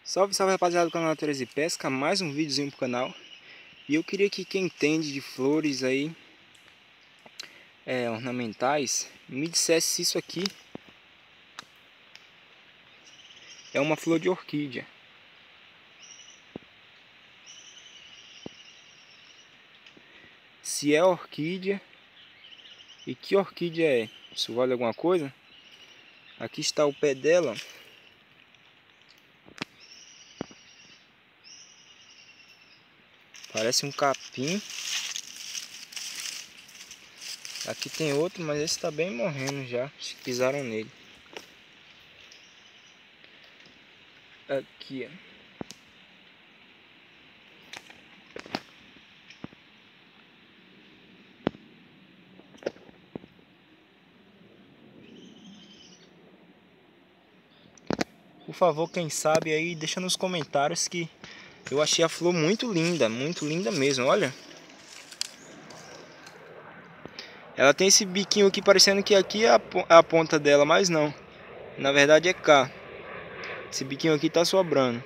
Salve, salve rapaziada do canal Natureza e Pesca, mais um videozinho pro canal. E eu queria que quem entende de flores aí, ornamentais, me dissesse se isso aqui é uma flor de orquídea. Se é orquídea e que orquídea é. Isso vale alguma coisa? Aqui está o pé dela. Parece um capim. Aqui tem outro, mas esse está bem morrendo já. Acho que pisaram nele. Aqui, ó. Por favor, quem sabe aí, deixa nos comentários que eu achei a flor muito linda mesmo, olha. Ela tem esse biquinho aqui parecendo que aqui é a ponta dela, mas não. Na verdade é cá. Esse biquinho aqui tá sobrando.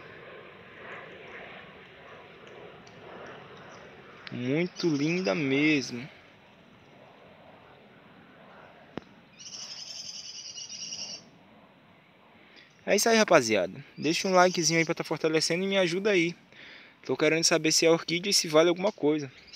Muito linda mesmo. É isso aí, rapaziada. Deixa um likezinho aí pra tá fortalecendo e me ajuda aí. Tô querendo saber se é orquídea e se vale alguma coisa.